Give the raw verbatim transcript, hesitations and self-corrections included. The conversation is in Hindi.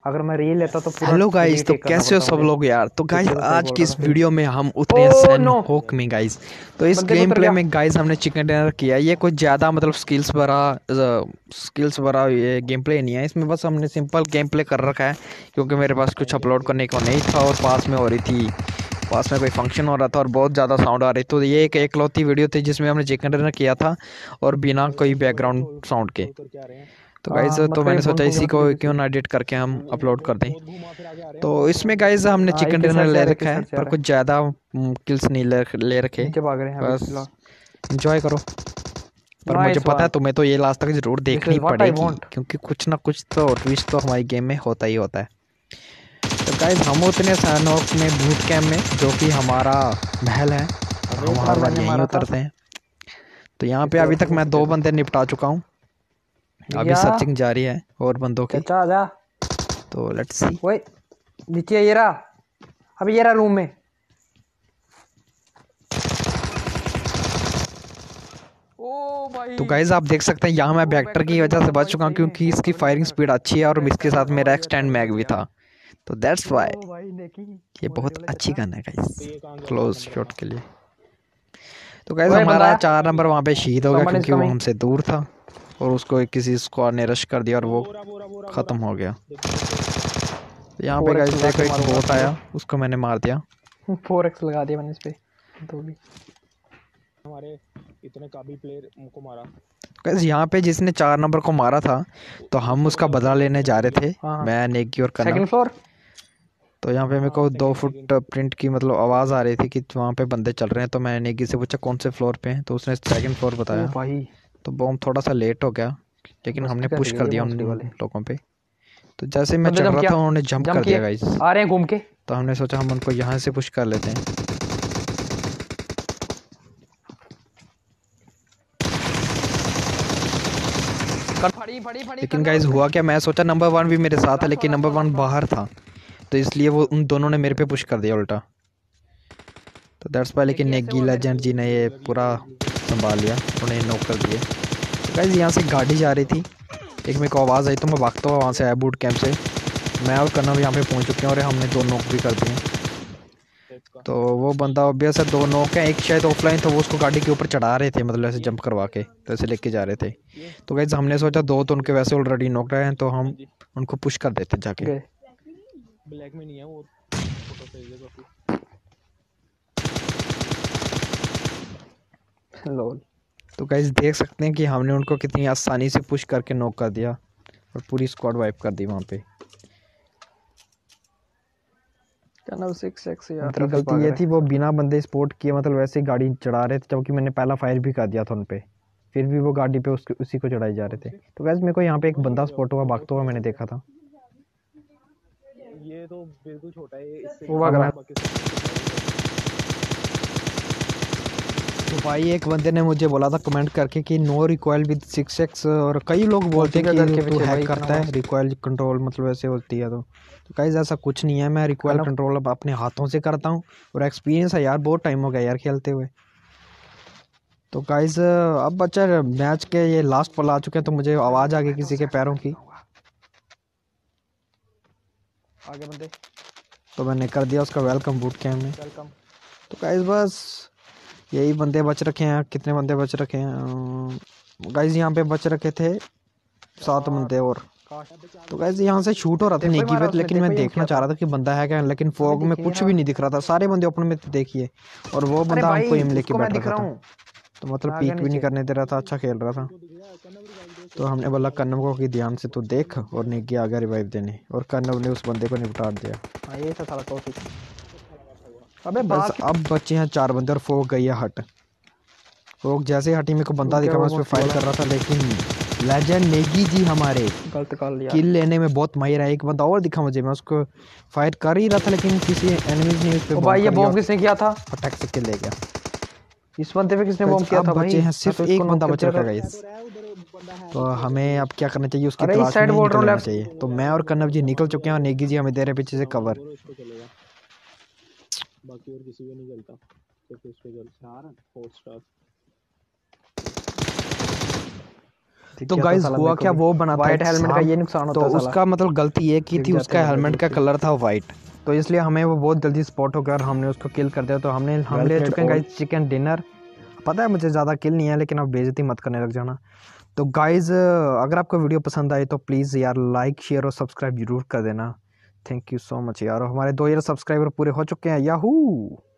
अगर मैं रील लेता तो पूरा हेलो गाइस, तो रीटेक करना कैसे हो पड़ता सब मुझे। लोग यार। तो गाइस पीछे तो सही आज बोल की रहा इस था फिर। वीडियो में हम उतरे हैं ओ सैन नो, होक में गाइस। तो इस बंदे पे गेम उतर प्ले गया। में गाइस हमने चिकन डिनर किया। ये कुछ ज़्यादा मतलब स्किल्स भरा स्किल्स भरा ये गेम प्ले नहीं है। इसमें बस हमने सिंपल गेम प्ले कर रखा है क्योंकि मेरे पास कुछ अपलोड करने को नहीं था और पास में हो रही थी पास में कोई फंक्शन हो रहा था और बहुत ज़्यादा साउंड आ रही। तो ये एक एकलौती वीडियो थी जिसमें हमने चिकन डिनर किया था और बिना कोई बैकग्राउंड साउंड के। तो गाइज हाँ मत तो करिए, मैंने घूम सोचा घूम के इसी मत को करिए क्यों किसी। ना एडिट करके हम अपलोड कर दें। तो इसमें गाइज हमने हाँ चिकन एक ही डिनर साइड से ले आ रहे, एक ही रखा है साइड से आ पर रहे कुछ ज़्यादा किल्स नहीं ले, ले रखे। नीचे भाग रहे हैं अभी बस फिलहाल। इंजॉय करो। पर मुझे नाइस पता है वन, तुम्हें तो ये लास्ट तक ज़रूर दिस देखनी इज व्हाट आई पड़ेगी वांट। क्योंकि कुछ ना कुछ तो ट्विस्ट तो हमारी गेम में होता ही होता है। तो गाइज हम उतने सैनोक में बूट कैम्प में जो कि हमारा महल है और अबे हम इतना हर बार मैंने यहीं मारा था। उतरते हैं। तो यहाँ पे किसी और अभी से तक मैं पूछ के दो देखो। बंदे निपटा चुका हूँ। अभी भैया, सर्चिंग जारी है और बंदों की। चाचा आजा। तो लेट्स सी। ओए नीचे ये रहा, अभी ये रहा रूम में। ओ भाई, तो गाइज आप देख सकते हैं यहाँ मैं दो वेक्टर वेक्टर की के वजह से साथ बच भाई चुका हूँ सही में क्योंकि बहुत इसकी तगड़ी फायरिंग वेक्टर। स्पीड अच्छी है और और इसके एक्सटेंड साथ भी था मेरा भाई, एक्सटेंड एक्सटेंड भी मैग मिल भी गया। था। तो दैट्स वाई ओ भाई नेकी ये बोल बहुत बोले अच्छी चाचा। गन है गाइज क्लोज शॉट के लिए। तो गाइज ओए बंदा हमारा आया, चार नंबर वहाँ पे शहीद हो गया समवन इज क्योंकि वो कमिंग। हमसे दूर था और उसको एक किसी स्क्वाड ने रश कर दिया और वो ख़त्म हो गया। तो यहाँ पे फोर एक्स गाइज लगा देखो के एक मारूंगा बोट तुमको। आया, उसको मैंने मार दिया। फोर एक्स लगा दिया मैंने इस पे तो भी। गाइज यहाँ पे जिसने चार नंबर को मारा था तो हम उसका बदला लेने जा रहे थे, हाँ हाँ, मैं नेकी और कनव। Second floor. तो यहाँ पे मेरे को दो फुट प्रिंट की मतलब आवाज़ आ रही थी कि वहाँ पे बंदे चल रहे हैं। तो मैंने नेगी से पूछा कौन से फ्लोर पे हैं, तो उसने सेकंड फ्लोर ओ बताया। भाई, तो बॉम्ब थोड़ा सा लेट हो गया लेकिन बस्ट हमने कर पुश दिए कर ये दिया उन भोंसड़ी वाले। लोगों पे। तो जैसे मैं बंदे चढ़ जंप रहा किया, था उन्होंने जंप जंप कर दिया किए, गाइस। आ रहे हैं घूम के। तो हमने सोचा हम उनको यहाँ से पुश कर लेते हैं। फड़ी फड़ी फड़ी लेकिन करना गाइस उसमें। हुआ क्या, मैं सोचा नंबर वन भी मेरे साथ है लास्ट वन लेकिन last number one one last one. बाहर था। तो इसलिए वो उन दोनों ने मेरे पे पुश कर दिया उल्टा। तो दैट्स वाई लेकिन नेकी ऐसे नेगी बोल लेजेंड रहे। जी ने ये पूरा संभाल लिया, उन्हें नॉक कर दिए। तो गाइस यहाँ से गाड़ी जा रही थी, एक मेरे को आवाज़ आई तो मैं भागता हुआ वहाँ से आया बूट कैंप से। मैं और कन्नव यहाँ पे पहुँच चुके हैं और हमने दो नॉक भी कर दिए। तो वो बंदा ऑब्वियस है, दो नॉक है, एक शायद ऑफलाइन था, वो उसको गाड़ी के ऊपर चढ़ा रहे थे मतलब ऐसे जंप करवा के तो ऐसे लेके जा रहे थे। तो गाइस हमने सोचा दो तो उनके वैसे ऑलरेडी नॉक रहे हैं तो हम उनको पुश कर देते जाके। गए। लोल। तो गाइस देख सकते हैं कि हमने उनको कितनी आसानी से पुश करके नॉक कर दिया और पूरी स्क्वाड वाइप कर दी वहाँ पे। कैनल सिक्स एक्स यार, उनकी तरफ ही गलती भाग ये रहे थी हैं। वो बिना बंदे स्पॉट किए मतलब वैसे ही गाड़ी चढ़ा रहे थे जबकि मैंने पहला फायर भी कर दिया था उन पे, फिर भी वो गाड़ी पे उसके उसी को चढ़ाई जा रहे थे। तो गाइस मेरे को यहाँ पे एक बंदा स्पॉट हुआ भागता हुआ मैंने देखा था। वो भाग अब रहा मैं है। तो भाई एक बंदे ने मुझे बोला था कमेंट करके कि no recoil with six X, और कई लोग बोलते मोती हैं का घर कि के तू पीछे हैक भाई इतना करता है, मस्त। रिकॉइल कंट्रोल मतलब ऐसे होती है। तो तो गाइस ऐसा कुछ नहीं है, मैं रिकॉइल कनव कंट्रोल अब अपने हाथों से करता हूँ और एक्सपीरियंस है यार, बहुत टाइम हो गया यार खेलते हुए। तो गाइस अब बच्चा मैच के ये लास्ट पल आ चुके हैं तो मुझे आवाज़ आ गई किसी के पैरों की, आगे बंदे। तो मैंने कर दिया उसका वेलकम बूट कैम्प में। वेलकम। तो गाइस बस यही बंदे बच रखे हैं। कितने बंदे बच रखे हैं गाइस, यहाँ पे बच रखे थे सात बंदे और। तो गाइस यहाँ से शूट हो रहा था देखो ही नेकी मारा पे, उसने, लेकिन देखो मैं ही एम देखना किया चाह था। रहा था कि बंदा है क्या, लेकिन हमें फॉग में दिखे कुछ रहा। भी नहीं दिख रहा था, सारे बंदे ओपन में थे देखिए, और वो अरे बंदा हमको भाई एम लेके उसको मैं बैठ दिख रखा रहा था। हूँ। तो मतलब मैं आ गया पीक भी नहीं नीचे। करने दे रहा था, अच्छा खेल रहा था। तो हमने बोला कन्नव को कि ध्यान से तू देख, और नेकी आ गया रिवाइव देने और कन्नव ने उस बंदे को निपटा दिया। हाँ ये था साला टॉपिक। अबे बस भाग। अब बचे हैं चार बंदे और फोक गई है हट। फोक जैसे ही हटी मेरे को बंदा रुक गया दिखा, मैं वो उस पर मोस्टली फायर वाला। कर रहा था लेकिन लेजेंड नेगी जी हमारे गलत कॉल यार। किल लेने में बहुत माहिर है। एक बंदा और दिखा मुझे, मैं उसको फायर कर ही रहा था लेकिन किसी एनिमीज ने उस पर ओ बॉम्ब भाई ये कर दिया बॉम्ब और किसने किया था? फटाक से किल ले गया। इस बंदे पे किसने गाइस बॉम्ब किया अब था बचे भाई? हैं, मैं सिर्फ तो इसको एक नॉक बंदा कर बच दिया रखा था। है गाइस। तो हमें अब क्या करना चाहिए, उसकी अरे इस तलाश साइड में बोल रहा निकल हूँ लेना लेफ्ट। चाहिए। तो मैं और कन्नव जी निकल चुके हैं और नेगी जी हमें दे रहे पीछे से कवर। तो गाइस हुआ क्या, वो बना था वाइट एक हेलमेट का सांप, ये नुकसान होता तो है साला। उसका मतलब गलती ये की दिख थी, जाते उसका हैं हेलमेट का जल्दी। कलर था वाइट, तो इसलिए हमें वो बहुत जल्दी स्पॉट हो गया और हमने उसको किल कर दिया। तो हमने हम Well ले played चुके हैं all। Guys chicken dinner. पता है मुझे ज़्यादा किल नहीं है, लेकिन अब बेइज्जती मत करने लग जाना। तो गाइस अगर आपको वीडियो पसंद आई तो प्लीज़ यार लाइक शेयर और सब्सक्राइब जरूर कर देना। थैंक यू सो मच यार। और हमारे दो हज़ार सब्सक्राइबर पूरे हो चुके हैं, याहू।